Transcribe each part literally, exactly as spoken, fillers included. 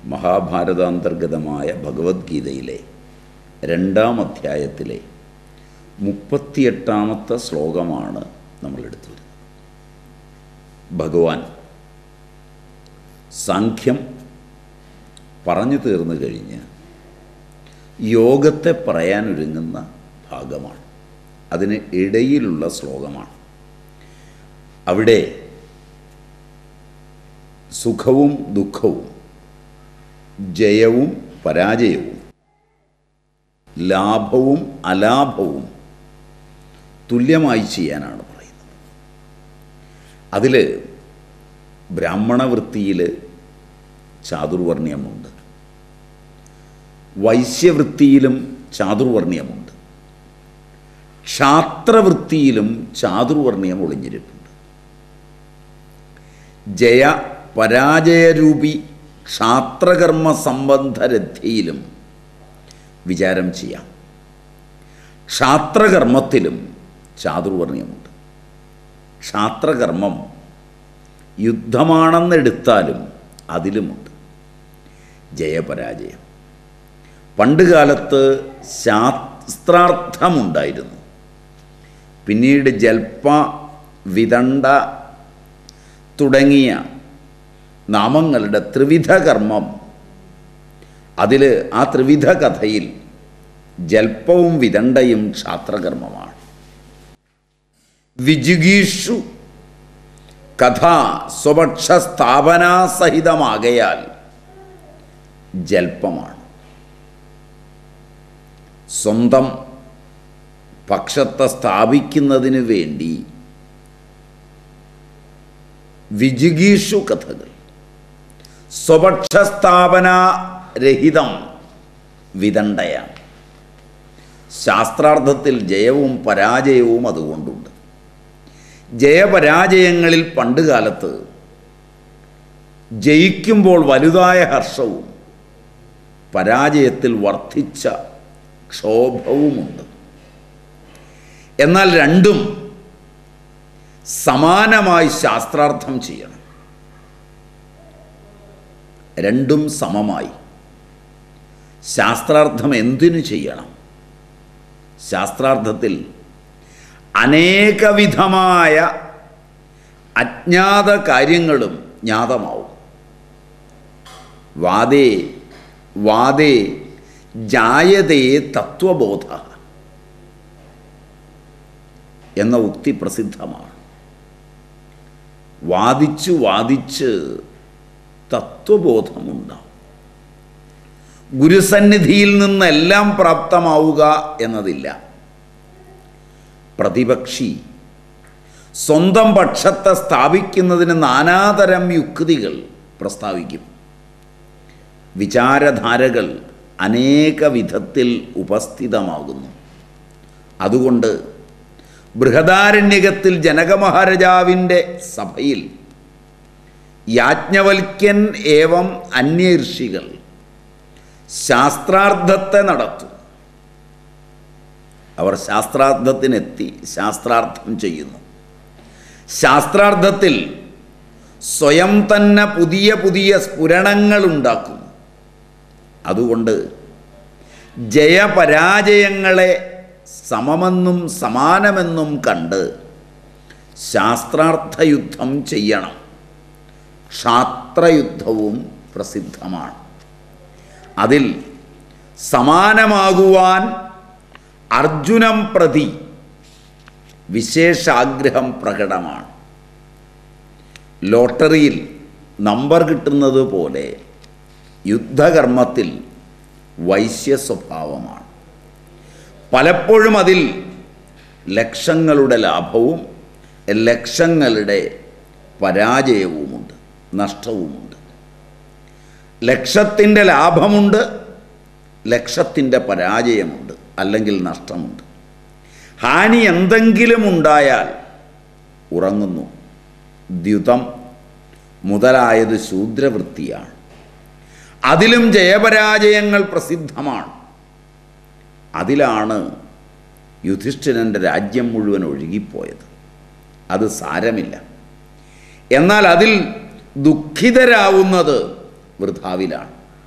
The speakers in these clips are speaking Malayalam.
മഹാഭാരതാന്തർഗതമായ ഭഗവത്ഗീതയിലെ രണ്ടാം അധ്യായത്തിലെ മുപ്പത്തിയെട്ടാമത്തെ ശ്ലോകമാണ് നമ്മൾ എടുത്തു വരുന്നത്. ഭഗവാൻ സാഖ്യം പറഞ്ഞു തീർന്നു കഴിഞ്ഞ് യോഗത്തെ പറയാനൊരുങ്ങുന്ന ഭാഗമാണ്. അതിന് ഇടയിലുള്ള ശ്ലോകമാണ്. അവിടെ സുഖവും ദുഃഖവും, ജയവും പരാജയവും, ലാഭവും അലാഭവും തുല്യമായി ചെയ്യാനാണ് പറയുന്നത്. അതിൽ ബ്രാഹ്മണവൃത്തിയിൽ ചാതുർവർണ്ണ്യമുണ്ട്, വൈശ്യവൃത്തിയിലും ചാതുർവർണ്ണ്യമുണ്ട്, ക്ഷാത്രവൃത്തിയിലും ചാതുർവർണ്ണ്യം ഒളിഞ്ഞിരിപ്പുണ്ട്. ജയ പരാജയരൂപി ക്ഷാത്രകർമ്മ സംബന്ധരഥിയിലും വിചാരം ചെയ്യാം. ക്ഷാത്രകർമ്മത്തിലും ചാതുർവർണ്ണ്യമുണ്ട്. ക്ഷാത്രകർമ്മം യുദ്ധമാണെന്നെടുത്താലും അതിലുമുണ്ട് ജയപരാജയം. പണ്ടുകാലത്ത് ശാസ്ത്രാർത്ഥമുണ്ടായിരുന്നു. പിന്നീട് ജൽപ്പ, വിദണ്ഡ തുടങ്ങിയ നാമങ്ങളുടെ ത്രിവിധ കർമ്മം, അതിൽ ആ ത്രിവിധ കഥയിൽ ജൽപ്പവും വിദണ്ഡയും ക്ഷാത്രകർമ്മമാണ്. വിജിഗീഷു കഥ സ്വപക്ഷ സ്ഥാപനാസഹിതമാകയാൽ ജൽപ്പമാണ്. സ്വന്തം പക്ഷത്തെ സ്ഥാപിക്കുന്നതിന് വേണ്ടി വിജിഗീഷു കഥകൾ, സ്വപക്ഷസ്ഥാപനാരഹിതം വിദണ്ഡയാണ്. ശാസ്ത്രാർത്ഥത്തിൽ ജയവും പരാജയവും അതുകൊണ്ടുണ്ട്. ജയപരാജയങ്ങളിൽ പണ്ടുകാലത്ത് ജയിക്കുമ്പോൾ വലുതായ ഹർഷവും പരാജയത്തിൽ വർദ്ധിച്ച ക്ഷോഭവുമുണ്ട്. എന്നാൽ രണ്ടും സമാനമായി ശാസ്ത്രാർത്ഥം ചെയ്യണം. രണ്ടും സമമായി. ശാസ്ത്രാർത്ഥം എന്തിനു ചെയ്യണം? ശാസ്ത്രാർത്ഥത്തിൽ അനേകവിധമായ അജ്ഞാത കാര്യങ്ങളും ജ്ഞാതമാവും. വാദേ വാദേ ജായതേ തത്വബോധ എന്ന ഉക്തി പ്രസിദ്ധമാണ്. വാദിച്ചു വാദിച്ച് തത്വബോധമുണ്ടാവും. ഗുരുസന്നിധിയിൽ നിന്നെല്ലാം പ്രാപ്തമാവുക എന്നതില്ല. പ്രതിപക്ഷി സ്വന്തം പക്ഷത്തെ സ്ഥാപിക്കുന്നതിന് നാനാതരം യുക്തികൾ പ്രസ്താവിക്കും. വിചാരധാരകൾ അനേക വിധത്തിൽ ഉപസ്ഥിതമാകുന്നു. അതുകൊണ്ട് ബൃഹദാരണ്യകത്തിൽ ജനകമഹാരാജാവിൻ്റെ സഭയിൽ യാജ്ഞവൽക്യൻ ഏവം അന്യഋഷികൾ ശാസ്ത്രാർത്ഥത്തെ നടത്തും. അവർ ശാസ്ത്രാർത്ഥത്തിനെത്തി ശാസ്ത്രാർത്ഥം ചെയ്യുന്നു. ശാസ്ത്രാർത്ഥത്തിൽ സ്വയം തന്നെ പുതിയ പുതിയ സ്ഫുരണങ്ങൾ ഉണ്ടാക്കുന്നു. അതുകൊണ്ട് ജയപരാജയങ്ങളെ സമമെന്നും സമാനമെന്നും കണ്ട് ശാസ്ത്രാർത്ഥയുദ്ധം ചെയ്യണം. ക്ഷാത്രയുദ്ധവും പ്രസിദ്ധമാണ്. അതിൽ സമാനമാകുവാൻ അർജുനം പ്രതി വിശേഷാഗ്രഹം പ്രകടമാണ്. ലോട്ടറിയിൽ നമ്പർ കിട്ടുന്നത് പോലെ യുദ്ധകർമ്മത്തിൽ വൈശ്യ സ്വഭാവമാണ്. പലപ്പോഴും അതിൽ ലക്ഷങ്ങളുടെ ലാഭവും ലക്ഷങ്ങളുടെ പരാജയവുമുണ്ട്, നഷ്ടവുമുണ്ട്. ലക്ഷത്തിൻ്റെ ലാഭമുണ്ട്, ലക്ഷത്തിൻ്റെ പരാജയമുണ്ട്, അല്ലെങ്കിൽ നഷ്ടമുണ്ട്. ഹാനി എന്തെങ്കിലും ഉണ്ടായാൽ ഉറങ്ങുന്നു. ദ്യുതം മുതലായത് ശൂദ്രവൃത്തിയാണ്. അതിലും ജയപരാജയങ്ങൾ പ്രസിദ്ധമാണ്. അതിലാണ് യുധിഷ്ഠിരൻ്റെ രാജ്യം മുഴുവൻ ഒഴുകിപ്പോയത്. അത് സാരമില്ല. എന്നാൽ അതിൽ ദുഃഖിതരാവുന്നത് വൃഥാവിലാണ്.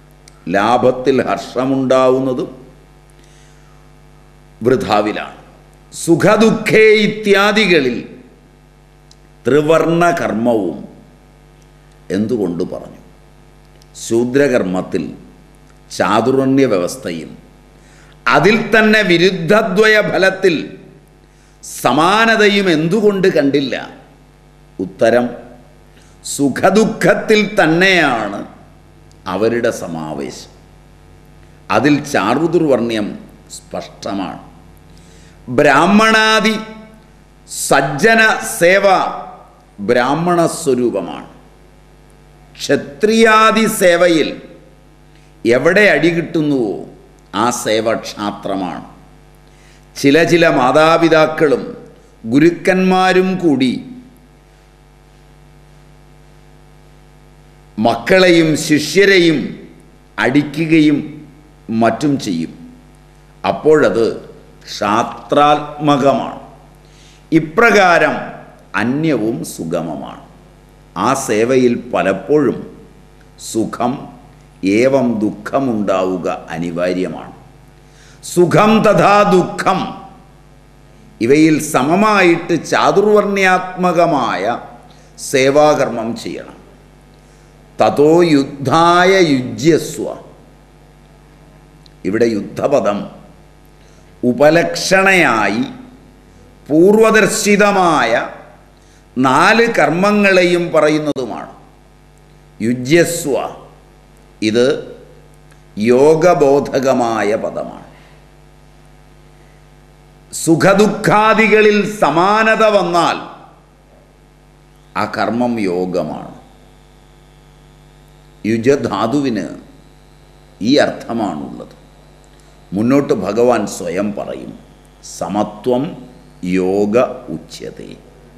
ലാഭത്തിൽ ഹർഷമുണ്ടാവുന്നതും വൃഥാവിലാണ്. സുഖദുഃഖേ ഇത്യാദികളിൽ ത്രിവർണ കർമ്മവും എന്തുകൊണ്ട് പറഞ്ഞു? ശൂദ്രകർമ്മത്തിൽ ചാതുർവർണ്ണ്യ വ്യവസ്ഥയും അതിൽ തന്നെ വിരുദ്ധദ്വയ ഫലത്തിൽ സമാനതയും എന്തുകൊണ്ട് കണ്ടില്ല? ഉത്തരം, സുഖദുഃഖത്തിൽ തന്നെയാണ് അവരുടെ സമാവേശം. അതിൽ ചാതുർവർണ്ണ്യം സ്പഷ്ടമാണ്. ബ്രാഹ്മണാദി സജ്ജന സേവ ബ്രാഹ്മണ സ്വരൂപമാണ്. ക്ഷത്രിയാദി സേവയിൽ എവിടെ അടി കിട്ടുന്നുവോ ആ സേവ ക്ഷാത്രമാണ്. ചില ചില മാതാപിതാക്കളും ഗുരുക്കന്മാരും കൂടി മക്കളെയും ശിഷ്യരെയും അടിക്കുകയും മറ്റും ചെയ്യും. അപ്പോഴത് ക്ഷാത്രാത്മകമാണ്. ഇപ്രകാരം അന്യവും സുഗമമാണ്. ആ സേവയിൽ പലപ്പോഴും സുഖം ഏവം ദുഃഖമുണ്ടാവുക അനിവാര്യമാണ്. സുഖം തഥാ ദുഃഖം ഇവയിൽ സമമായിട്ട് ചാതുർവർണ്ണ്യാത്മകമായ സേവാകർമ്മം ചെയ്യണം. തതോ യുദ്ധായ യുജ്യസ്വ. ഇവിടെ യുദ്ധപദം ഉപലക്ഷണയായി പൂർവദർശിതമായ നാല് കർമ്മങ്ങളെയും പറയുന്നതുമാണ്. യുജ്യസ്വ ഇത് യോഗബോധകമായ പദമാണ്. സുഖദുഃഖാദികളിൽ സമാനത വന്നാൽ ആ കർമ്മം യോഗമാണ്. യുജധാതുവിന് ഈ അർത്ഥമാണുള്ളത്. മുന്നോട്ട് ഭഗവാൻ സ്വയം പറയും, സമത്വം യോഗ ഉച്യതേ.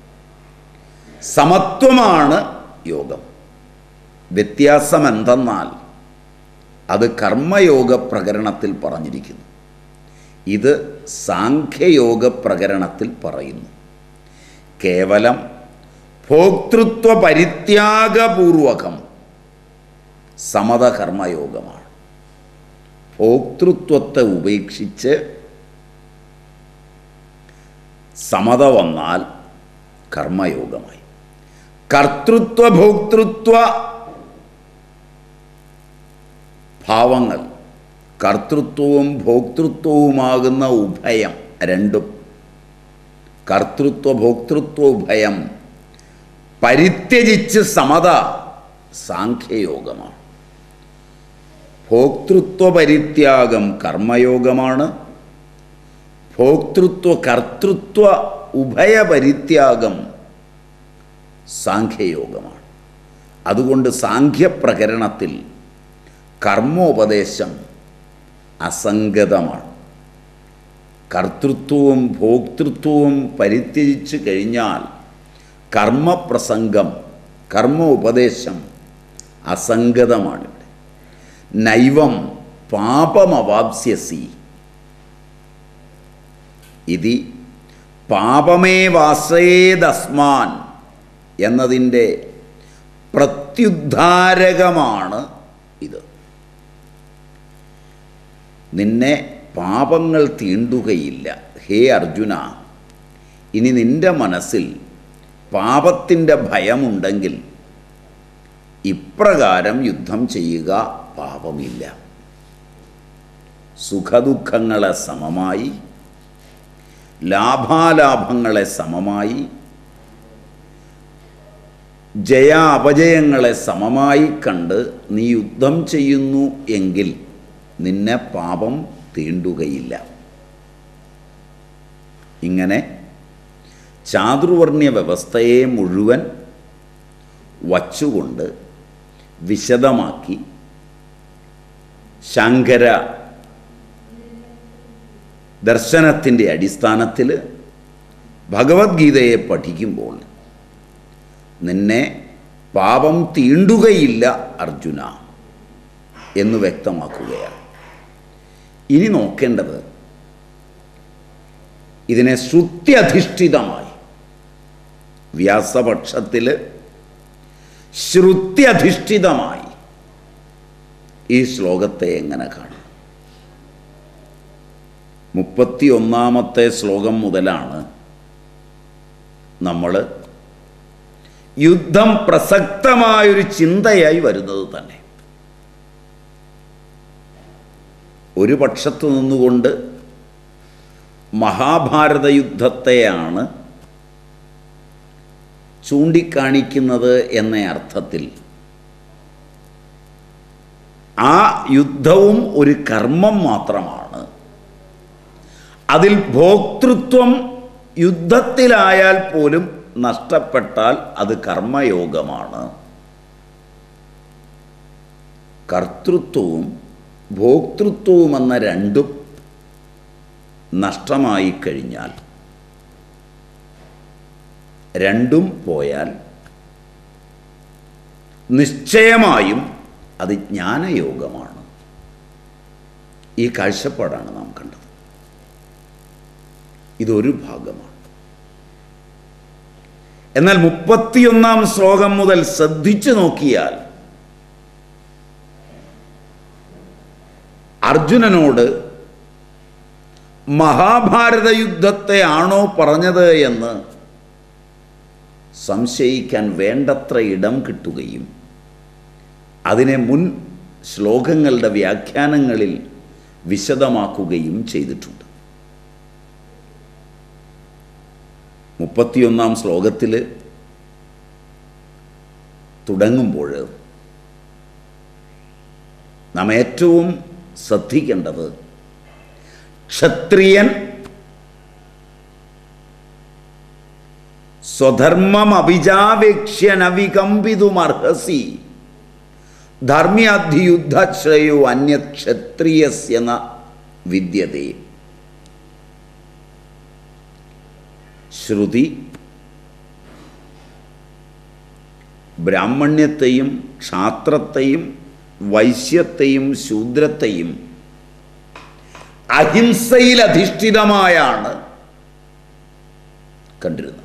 സമത്വമാണ് യോഗം. വ്യത്യാസം എന്തെന്നാൽ അത് കർമ്മയോഗ പ്രകരണത്തിൽ പറഞ്ഞിരിക്കുന്നു. ഇത് സാഖ്യയോഗ പ്രകരണത്തിൽ പറയുന്നു. കേവലം ഭോക്തൃത്വ പരിത്യാഗപൂർവകം സമത കർമ്മയോഗമാണ്. ഭോക്തൃത്വത്തെ ഉപേക്ഷിച്ച് സമത വന്നാൽ കർമ്മയോഗമായി. കർത്തൃത്വ ഭോക്തൃത്വ ഭാവങ്ങൾ, കർത്തൃത്വവും ഭോക്തൃത്വവുമാകുന്ന ഉഭയം രണ്ടും, കർത്തൃത്വ ഭോക്തൃത്വ ഉഭയം പരിത്യജിച്ച് സമത സാഖ്യയോഗമാണ്. ഭോക്തൃത്വ പരിത്യാഗം കർമ്മയോഗമാണ്. ഭോക്തൃത്വ കർത്തൃത്വ ഉഭയപരിത്യാഗം സാഖ്യയോഗമാണ്. അതുകൊണ്ട് സാഖ്യപ്രകരണത്തിൽ കർമ്മോപദേശം അസംഗതമാണ്. കർത്തൃത്വവും ഭോക്തൃത്വവും പരിത്യജിച്ച് കഴിഞ്ഞാൽ കർമ്മപ്രസംഗം, കർമ്മോപദേശം അസംഗതമാണ്. നൈവം പാപമവാപ്സ്യസി ഇതി പാപമേവാശ്രയേദസ്മാൻ എന്നതിൻ്റെ പ്രത്യുദ്ധാരകമാണ് ഇത്. നിന്നെ പാപങ്ങൾ തീണ്ടുകയില്ല. ഹേ അർജുന, ഇനി നിൻ്റെ മനസ്സിൽ പാപത്തിൻ്റെ ഭയമുണ്ടെങ്കിൽ ഇപ്രകാരം യുദ്ധം ചെയ്യുക, പാപമില്ല. സുഖദുഃഖങ്ങളെ സമമായി, ലാഭാലാഭങ്ങളെ സമമായി, ജയാപജയങ്ങളെ സമമായി കണ്ട് നീ യുദ്ധം ചെയ്യുന്നു എങ്കിൽ നിന്നെ പാപം തീണ്ടുകയില്ല. ഇങ്ങനെ ചാതുർവർണ്ണ്യ വ്യവസ്ഥയെ മുഴുവൻ വച്ചുകൊണ്ട് വിശദമാക്കി ശങ്കര ദർശനത്തിൻ്റെ അടിസ്ഥാനത്തിൽ ഭഗവത്ഗീതയെ പഠിക്കുമ്പോൾ നിന്നെ പാപം തീണ്ടുകയില്ല അർജുന എന്ന് വ്യക്തമാക്കുകയാണ്. ഇനി നോക്കേണ്ടത് ഇതിനെ ശ്രുത്യധിഷ്ഠിതമായി, വ്യാസപക്ഷത്തിൽ ശ്രുത്യധിഷ്ഠിതമായി ഈ ശ്ലോകത്തെ എങ്ങനെ കാണും? മുപ്പത്തി ഒന്നാമത്തെ ശ്ലോകം മുതലാണ് നമ്മൾ യുദ്ധം പ്രസക്തമായൊരു ചിന്തയായി വരുന്നത് തന്നെ. ഒരു പക്ഷത്തു നിന്നുകൊണ്ട് മഹാഭാരത യുദ്ധത്തെയാണ് ചൂണ്ടിക്കാണിക്കുന്നത് എന്ന അർത്ഥത്തിൽ ആ യുദ്ധവും ഒരു കർമ്മം മാത്രമാണ്. അതിൽ ഭോക്തൃത്വം യുദ്ധത്തിലായാൽ പോലും നഷ്ടപ്പെട്ടാൽ അത് കർമ്മയോഗമാണ്. കർത്തൃത്വവും ഭോക്തൃത്വവും എന്ന രണ്ടും നഷ്ടമായി കഴിഞ്ഞാൽ, രണ്ടും പോയാൽ നിശ്ചയമായും അത് ജ്ഞാനയോഗമാണ്. ഈ കാഴ്ചപ്പാടാണ് നാം കണ്ടത്. ഇതൊരു ഭാഗമാണ്. എന്നാൽ മുപ്പത്തിയൊന്നാം ശ്ലോകം മുതൽ ശ്രദ്ധിച്ചു നോക്കിയാൽ അർജുനനോട് മഹാഭാരത യുദ്ധത്തെ ആണോ പറഞ്ഞത് എന്ന് സംശയിക്കാൻ വേണ്ടത്ര ഇടം കിട്ടുകയും അതിനെ മുൻ ശ്ലോകങ്ങളുടെ വ്യാഖ്യാനങ്ങളിൽ വിശദമാക്കുകയും ചെയ്തിട്ടുണ്ട്. മുപ്പത്തിയൊന്നാം ശ്ലോകത്തിൽ തുടങ്ങുമ്പോൾ നാം ഏറ്റവും ശ്രദ്ധിക്കേണ്ടത് ക്ഷത്രിയൻ സ്വധർമ്മം അഭിജാവേക്ഷ്യനവികമ്പിതുമർഹസി ധർമ്മ്യാധിയുദ്ധശ്രയോ അന്യക്ഷത്രിയസ്യ ന വിദ്യതേ. ശ്രുതി ബ്രാഹ്മണ്യത്തെയും ക്ഷാത്രത്തെയും വൈശ്യത്തെയും ശൂദ്രത്തെയും അഹിംസയിൽ അധിഷ്ഠിതമായാണ് കണ്ടിരുന്നത്.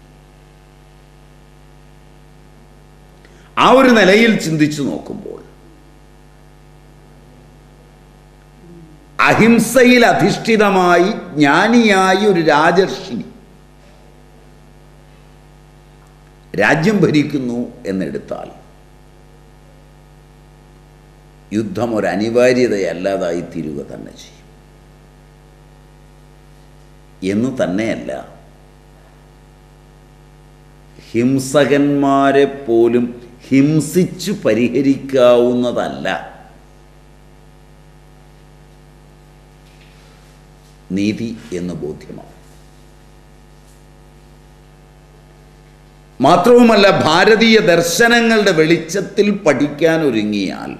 ആ ഒരു നിലയിൽ ചിന്തിച്ചു നോക്കുമ്പോൾ അഹിംസയിൽ അധിഷ്ഠിതമായി ജ്ഞാനിയായി ഒരു രാജർഷി രാജ്യം ഭരിക്കുന്നു എന്നെടുത്താൽ യുദ്ധം ഒരു അനിവാര്യതയല്ലാതായി തീരുക തന്നെ ചെയ്യും. എന്ന് തന്നെയല്ല, ഹിംസകന്മാരെ പോലും ഹിംസിച്ചു പരിഹരിക്കാവുന്നതല്ല നീതി എന്ന് ബോധ്യമാണ്. മാത്രവുമല്ല, ഭാരതീയ ദർശനങ്ങളുടെ വെളിച്ചത്തിൽ പഠിക്കാൻ ഒരുങ്ങിയാൽ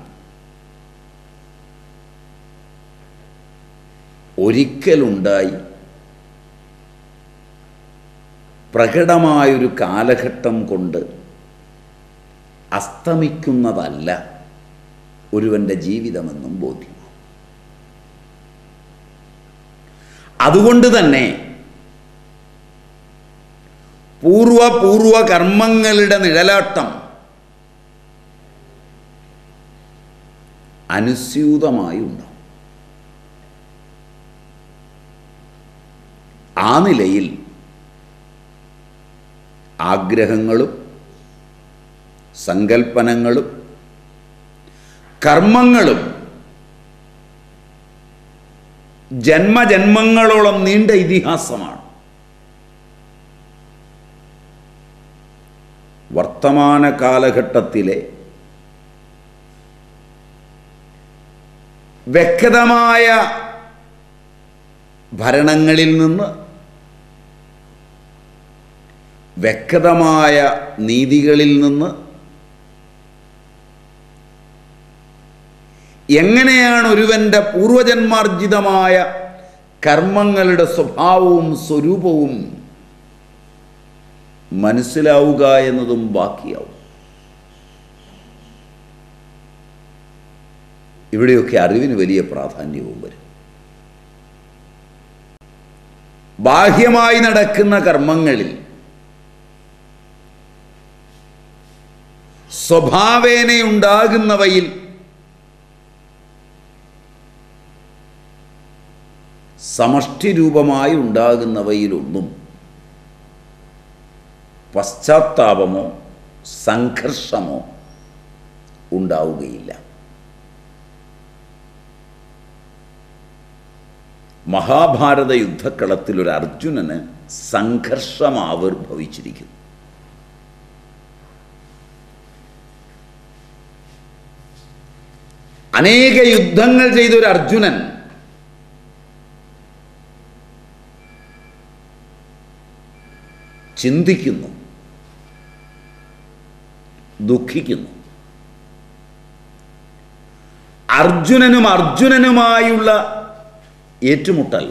ഒരിക്കലുണ്ടായി പ്രകടമായൊരു കാലഘട്ടം കൊണ്ട് അസ്തമിക്കുന്നതല്ല ഒരുവൻ്റെ ജീവിതമെന്നും ബോധ്യമാണ്. അതുകൊണ്ട് തന്നെ പൂർവപൂർവ കർമ്മങ്ങളുടെ നിഴലാട്ടം അനുസ്യൂതമായി ഉണ്ടാവും. ആ നിലയിൽ ആഗ്രഹങ്ങളും സങ്കൽപ്പനങ്ങളും കർമ്മങ്ങളും ജന്മജന്മങ്ങളോളം നീണ്ട ഇതിഹാസമാണ്. വർത്തമാന കാലഘട്ടത്തിലെ വ്യക്തമായ ഭരണങ്ങളിൽ നിന്ന് വ്യക്തമായ നീതികളിൽ നിന്ന് എങ്ങനെയാണ് ഒരുവൻ്റെ പൂർവജന്മാർജിതമായ കർമ്മങ്ങളുടെ സ്വഭാവവും സ്വരൂപവും മനസ്സിലാവുക എന്നതും ബാക്കിയാവും. ഇവിടെയൊക്കെ അറിവിന് വലിയ പ്രാധാന്യവും വരും. ബാഹ്യമായി നടക്കുന്ന കർമ്മങ്ങളിൽ സ്വഭാവേനയുണ്ടാകുന്നവയിൽ സമഷ്ടിരൂപമായി ഉണ്ടാകുന്നവയിലൊന്നും പശ്ചാത്താപമോ സംഘർഷമോ ഉണ്ടാവുകയില്ല. മഹാഭാരത യുദ്ധക്കളത്തിൽ ഒരു അർജുനന് സംഘർഷം ആവിർഭവിച്ചിരിക്കുന്നു. അനേക യുദ്ധങ്ങൾ ചെയ്തൊരു അർജുനൻ ചിന്തിക്കുന്നു, ദുഃഖിക്കുന്നു. അർജുനനും അർജുനനുമായുള്ള ഏറ്റുമുട്ടൽ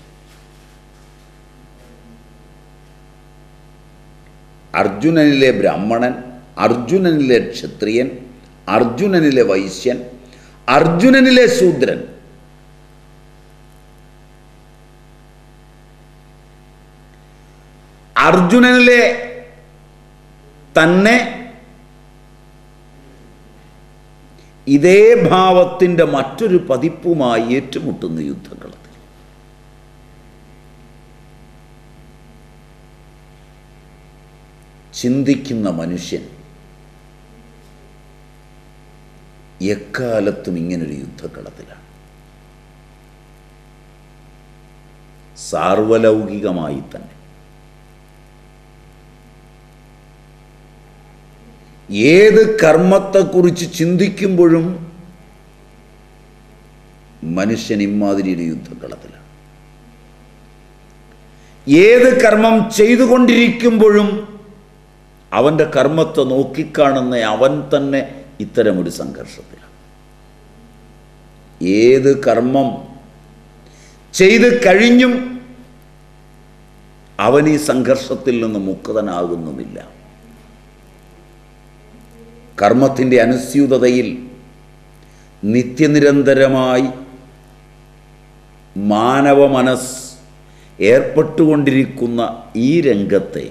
അർജുനനിലെ ബ്രാഹ്മണൻ, അർജുനനിലെ ക്ഷത്രിയൻ, അർജുനനിലെ വൈശ്യൻ, അർജുനനിലെ ശൂദ്രൻ, അർജുനനിലെ തന്നെ ഇതേ ഭാവത്തിൻ്റെ മറ്റൊരു പതിപ്പുമായി ഏറ്റുമുട്ടുന്ന യുദ്ധങ്ങളത്തിൽ ചിന്തിക്കുന്ന മനുഷ്യൻ എക്കാലത്തും ഇങ്ങനൊരു യുദ്ധക്കളത്തിലാണ്. സാർവലൗകികമായി തന്നെ ഏത് കർമ്മത്തെക്കുറിച്ച് ചിന്തിക്കുമ്പോഴും മനുഷ്യൻ ഇമാതിരി ഒരു യുദ്ധക്കളത്തിലാണ്. ഏത് കർമ്മം ചെയ്തുകൊണ്ടിരിക്കുമ്പോഴും അവൻ്റെ കർമ്മത്തെ നോക്കിക്കാണുന്ന അവൻ തന്നെ ഇത്തരമൊരു സംഘർഷത്തിലാണ്. ഏത് കർമ്മം ചെയ്ത് കഴിഞ്ഞും അവൻ ഈ സംഘർഷത്തിൽ നിന്ന് മുക്തനാകുന്നുമില്ല. കർമ്മത്തിൻ്റെ അനുസ്യൂതതയിൽ നിത്യനിരന്തരമായി മാനവ മനസ്സ് ഏർപ്പെട്ടുകൊണ്ടിരിക്കുന്ന ഈ രംഗത്തെ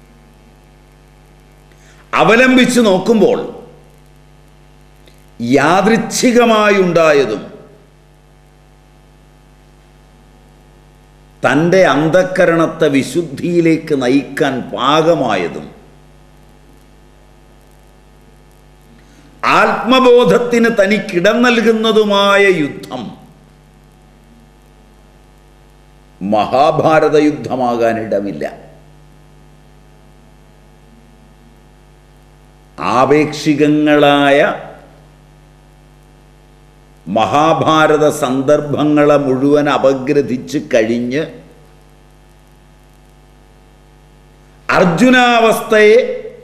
അവലംബിച്ച് നോക്കുമ്പോൾ യാദൃച്ഛികമായുണ്ടായതും തൻ്റെ അന്ധക്കരണത്തെ വിശുദ്ധിയിലേക്ക് നയിക്കാൻ പാകമായതും ആത്മബോധത്തിന് തനിക്കിടം നൽകുന്നതുമായ യുദ്ധം മഹാഭാരത യുദ്ധമാകാനിടമില്ല. ആപേക്ഷികങ്ങളായ മഹാഭാരത സന്ദർഭങ്ങളെ മുഴുവൻ അപഗ്രഥിച്ച് കഴിഞ്ഞ് അർജുനാവസ്ഥയെ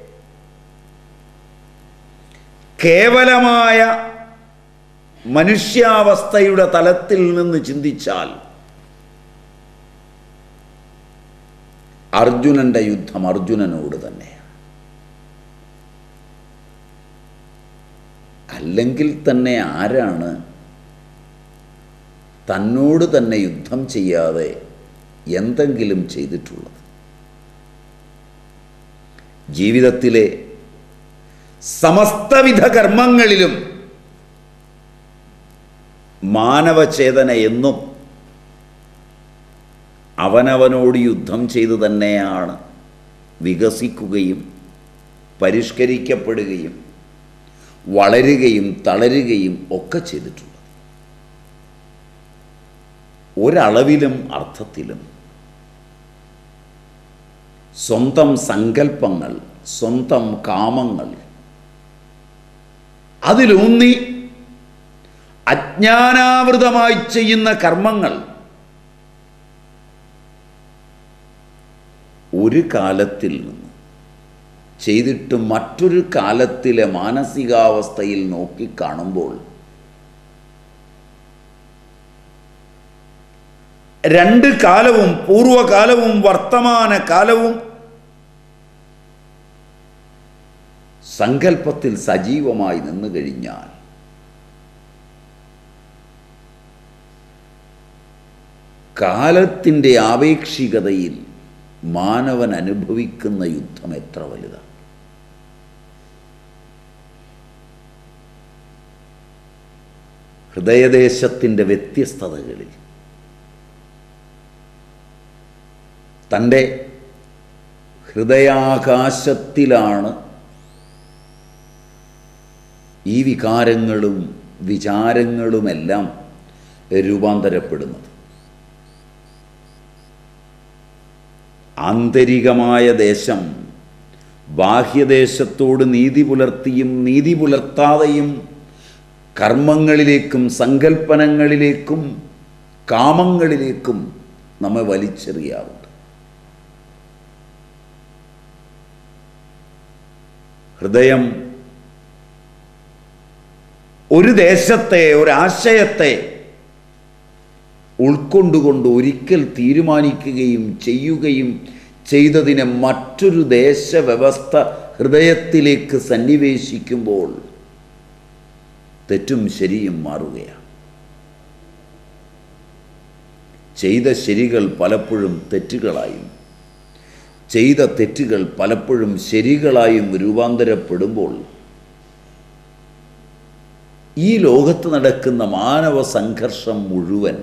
കേവലമായ മനുഷ്യാവസ്ഥയുടെ തലത്തിൽ നിന്ന് ചിന്തിച്ചാൽ അർജുനൻ്റെ യുദ്ധം അർജുനനോട് തന്നെയാണ്. അല്ലെങ്കിൽ തന്നെ ആരാണ് തന്നോട് തന്നെ യുദ്ധം ചെയ്യാതെ എന്തെങ്കിലും ചെയ്തിട്ടുള്ളത്? ജീവിതത്തിലെ സമസ്തവിധ കർമ്മങ്ങളിലും മാനവചേതന എന്നും അവനവനോട് യുദ്ധം ചെയ്തു തന്നെയാണ് വികസിക്കുകയും പരിഷ്കരിക്കപ്പെടുകയും വളരുകയും തളരുകയും ഒക്കെ ചെയ്തിട്ടുള്ളത്. ഒരളവിലും അർത്ഥത്തിലും സ്വന്തം സങ്കല്പങ്ങൾ, സ്വന്തം കാമങ്ങൾ അതിലൂന്നി അജ്ഞാനാവൃതമായി ചെയ്യുന്ന കർമ്മങ്ങൾ ഒരു കാലത്തിൽ നിന്ന് ചെയ്തിട്ട് മറ്റൊരു കാലത്തിലെ മാനസികാവസ്ഥയിൽ നോക്കിക്കാണുമ്പോൾ രണ്ട് കാലവും പൂർവകാലവും വർത്തമാനകാലവും സങ്കല്പത്തിൽ സജീവമായി നിന്നു കഴിഞ്ഞാൽ കാലത്തിൻ്റെ ആപേക്ഷികതയിൽ മാനവൻ അനുഭവിക്കുന്ന യുദ്ധം എത്ര വലുതാണ്. ഹൃദയദേശത്തിൻ്റെ വ്യത്യസ്തതകളിൽ തൻ്റെ ഹൃദയാകാശത്തിലാണ് ഈ വികാരങ്ങളും വിചാരങ്ങളുമെല്ലാം രൂപാന്തരപ്പെടുന്നത്. ആന്തരികമായ ദേശം ബാഹ്യദേശത്തോട് നീതി പുലർത്തിയും നീതി പുലർത്താതെയും കർമ്മങ്ങളിലേക്കും സങ്കല്പനങ്ങളിലേക്കും കാമങ്ങളിലേക്കും നമ്മെ വലിച്ചെറിയാറുണ്ട്. ഹൃദയം ഒരു ദേശത്തെ, ഒരാശയത്തെ ഉൾക്കൊണ്ടുകൊണ്ട് ഒരിക്കൽ തീരുമാനിക്കുകയും ചെയ്യുകയും ചെയ്തതിനെ മറ്റൊരു ദേശവ്യവസ്ഥ ഹൃദയത്തിലേക്ക് സന്നിവേശിക്കുമ്പോൾ തെറ്റും ശരിയും മാറുകയാണ്. ചെയ്ത ശരികൾ പലപ്പോഴും തെറ്റുകളായും ചെയ്ത തെറ്റുകൾ പലപ്പോഴും ശരികളായും രൂപാന്തരപ്പെടുമ്പോൾ ഈ ലോകത്ത് നടക്കുന്ന മാനവ സംഘർഷം മുഴുവൻ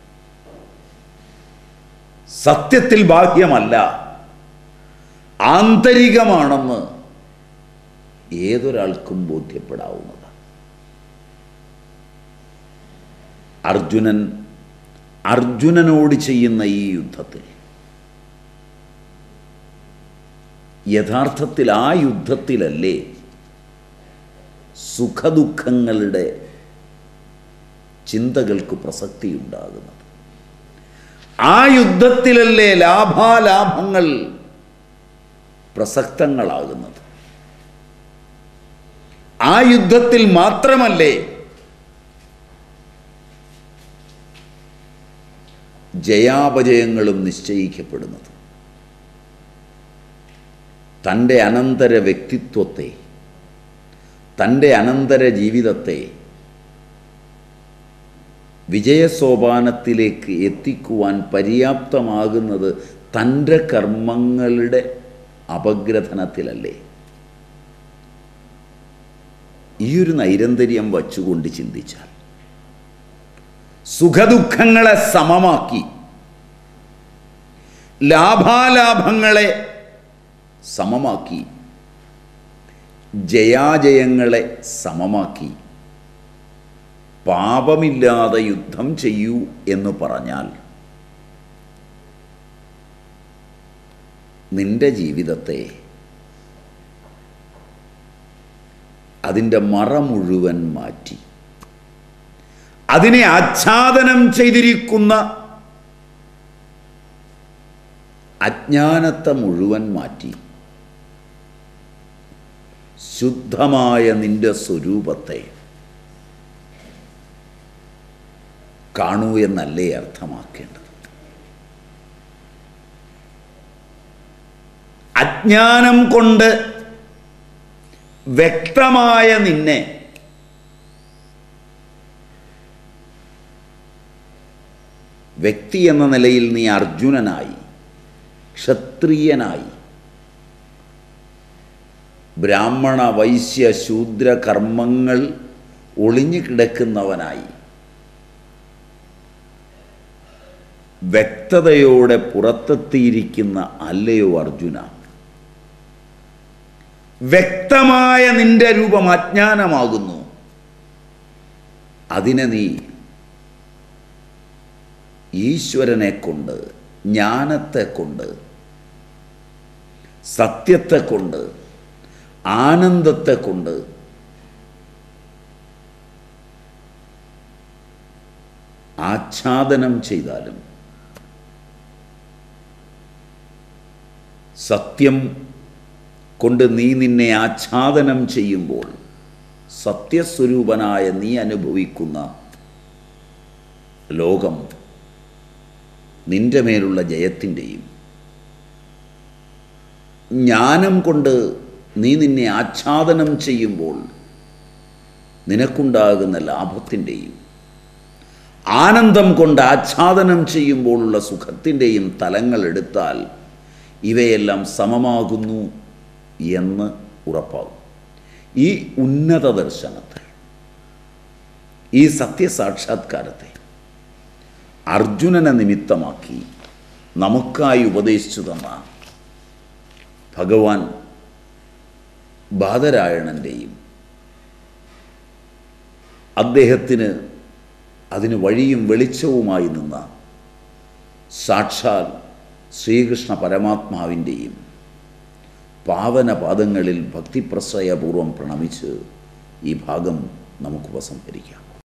സത്യത്തിൽ ബാഹ്യമല്ല, ആന്തരികമാണെന്ന് ഏതൊരാൾക്കും ബോധ്യപ്പെടാവുന്നതാണ്. അർജുനൻ അർജുനനോട് ചെയ്യുന്ന ഈ യുദ്ധത്തിൽ യഥാർത്ഥത്തിൽ ആ യുദ്ധത്തിലല്ലേ സുഖദുഃഖങ്ങളുടെ ചിന്തകൾക്ക് പ്രസക്തിയുണ്ടാകുന്നത്? ആ യുദ്ധത്തിലല്ലേ ലാഭാലാഭങ്ങൾ പ്രസക്തങ്ങളാകുന്നത്? ആ യുദ്ധത്തിൽ മാത്രമല്ലേ ജയാപജയങ്ങളും നിശ്ചയിക്കപ്പെടുന്നത്? തൻ്റെ അനന്തര വ്യക്തിത്വത്തെ, തൻ്റെ അനന്തര ജീവിതത്തെ വിജയസോപാനത്തിലേക്ക് എത്തിക്കുവാൻ പര്യാപ്തമാകുന്നത് തൻ്റെ കർമ്മങ്ങളുടെ അപഗ്രഥനത്തിലല്ലേ? ഈയൊരു നൈരന്തര്യം വച്ചുകൊണ്ട് ചിന്തിച്ചാൽ സുഖദുഃഖങ്ങളെ സമമാക്കി, ലാഭാലാഭങ്ങളെ സമമാക്കി, ജയാജയങ്ങളെ സമമാക്കി പാപമില്ലാതെ യുദ്ധം ചെയ്യൂ എന്ന് പറഞ്ഞാൽ നിന്റെ ജീവിതത്തെ, അതിൻ്റെ മറ മുഴുവൻ മാറ്റി, അതിനെ ആച്ഛാദനം ചെയ്തിരിക്കുന്ന അജ്ഞാനത്തെ മുഴുവൻ മാറ്റി ശുദ്ധമായ നിന്റെ സ്വരൂപത്തെ കാണൂ എന്നല്ലേ അർത്ഥമാക്കേണ്ടത്? അജ്ഞാനം കൊണ്ട് വ്യക്തമായ നിന്നെ വ്യക്തി എന്ന നിലയിൽ നീ അർജുനനായി, ക്ഷത്രിയനായി, ബ്രാഹ്മണ വൈശ്യ ശൂദ്ര കർമ്മങ്ങൾ ഒളിഞ്ഞു കിടക്കുന്നവനായി വ്യക്തതയോടെ പുറത്തെത്തിയിരിക്കുന്ന അല്ലയോ അർജുന? വ്യക്തമായ നിന്റെ രൂപം അജ്ഞാനമാകുന്നു. അതിനെ നീ ഈശ്വരനെ കൊണ്ട്, ജ്ഞാനത്തെ കൊണ്ട്, സത്യത്തെ കൊണ്ട്, ആനന്ദത്തെ കൊണ്ട് ആച്ഛാദനം ചെയ്താലും സത്യം കൊണ്ട് നീ നിന്നെ ആച്ഛാദനം ചെയ്യുമ്പോൾ സത്യസ്വരൂപനായ നീ അനുഭവിക്കുന്ന ലോകം നിന്റെ മേലുള്ള ജയത്തിൻ്റെയും, ജ്ഞാനം കൊണ്ട് നീ നിന്നെ ആച്ഛാദനം ചെയ്യുമ്പോൾ നിനക്കുണ്ടാകുന്ന ലാഭത്തിൻ്റെയും, ആനന്ദം കൊണ്ട് ആച്ഛാദനം ചെയ്യുമ്പോഴുള്ള സുഖത്തിൻ്റെയും തലങ്ങൾ എടുത്താൽ ഇവയെല്ലാം സമമാകുന്നു എന്ന് ഉറപ്പാകും. ഈ ഉന്നത ദർശനത്തെ, ഈ സത്യസാക്ഷാത്കാരത്തെ അർജുനനെ നിമിത്തമാക്കി നമുക്കായി ഉപദേശിച്ചു തന്ന ഭഗവാൻ ബാദരായണൻ്റെയും അദ്ദേഹത്തിന് അതിന് വഴിയും വെളിച്ചവുമായി നിന്ന സാക്ഷാൽ ശ്രീകൃഷ്ണ പരമാത്മാവിൻ്റെയും പാവനപാദങ്ങളിൽ ഭക്തിപ്രശ്രയപൂർവം പ്രണമിച്ച് ഈ ഭാഗം നമുക്ക് ഉപസംഹരിക്കാം.